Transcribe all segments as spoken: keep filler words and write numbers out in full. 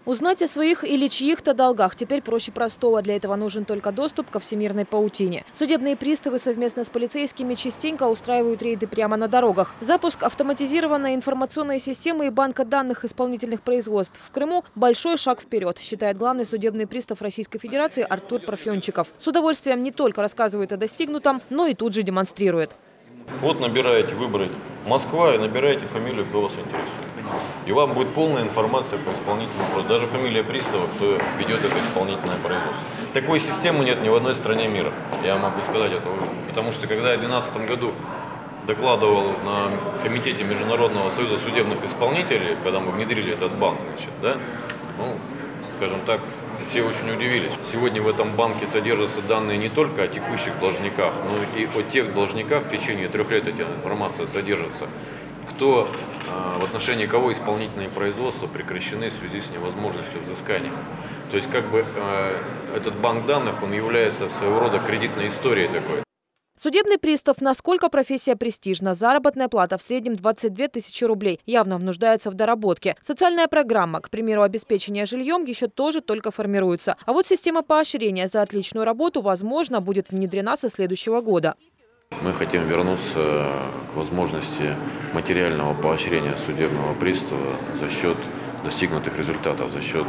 Узнать о своих или чьих-то долгах теперь проще простого. Для этого нужен только доступ ко всемирной паутине. Судебные приставы совместно с полицейскими частенько устраивают рейды прямо на дорогах. Запуск автоматизированной информационной системы и банка данных исполнительных производств в Крыму – большой шаг вперед, считает главный судебный пристав Российской Федерации Артур Парфенчиков. С удовольствием не только рассказывает о достигнутом, но и тут же демонстрирует. Вот набираете, выбрать Москва и набираете фамилию, кто вас интересует. И вам будет полная информация по исполнительному производству. Даже фамилия пристава, кто ведет это исполнительное производство. Такой системы нет ни в одной стране мира. Я могу сказать это. Потому что когда я в две тысячи двенадцатом году докладывал на комитете Международного союза судебных исполнителей, когда мы внедрили этот банк, значит, да, ну, скажем так, все очень удивились. Сегодня в этом банке содержатся данные не только о текущих должниках, но и о тех должниках, в течение трех лет эта информация содержится, кто, в отношении кого исполнительные производства прекращены в связи с невозможностью взыскания. То есть как бы этот банк данных, он является своего рода кредитной историей такой. Судебный пристав, насколько профессия престижна, заработная плата в среднем двадцать две тысячи рублей, явно нуждается в доработке. Социальная программа, к примеру, обеспечение жильем, еще тоже только формируется. А вот система поощрения за отличную работу, возможно, будет внедрена со следующего года. Мы хотим вернуться к возможности материального поощрения судебного пристава за счет достигнутых результатов, за счет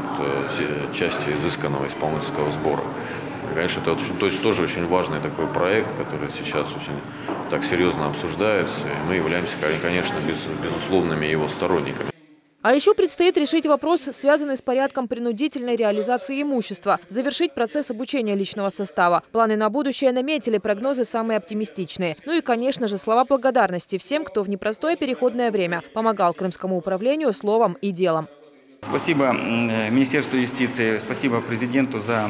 части изысканного исполнительского сбора. Конечно, это тоже очень важный такой проект, который сейчас очень так серьезно обсуждается, и мы являемся, конечно, безусловными его сторонниками. А еще предстоит решить вопрос, связанный с порядком принудительной реализации имущества, завершить процесс обучения личного состава. Планы на будущее наметили, прогнозы самые оптимистичные. Ну и, конечно же, слова благодарности всем, кто в непростое переходное время помогал Крымскому управлению словом и делом. Спасибо Министерству юстиции, спасибо президенту за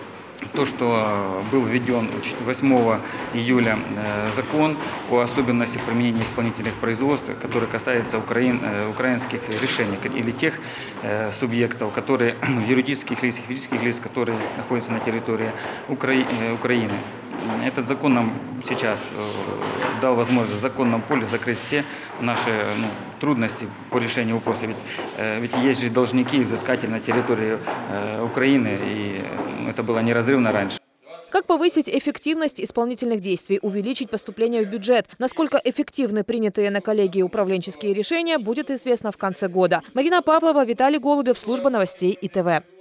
то, что был введен восьмого июля закон о особенностях применения исполнительных производств, который касается украин, украинских решений или тех субъектов, которые юридических лиц, физических лиц, которые находятся на территории Украины. Этот закон нам сейчас дал возможность в законном поле закрыть все наши ну, трудности по решению вопроса. Ведь, ведь есть же должники и взыскатели на территории Украины, и это было неразрывно раньше. Как повысить эффективность исполнительных действий, увеличить поступление в бюджет? Насколько эффективны принятые на коллегии управленческие решения, будет известно в конце года. Марина Павлова, Виталий Голубев, служба новостей И Т В.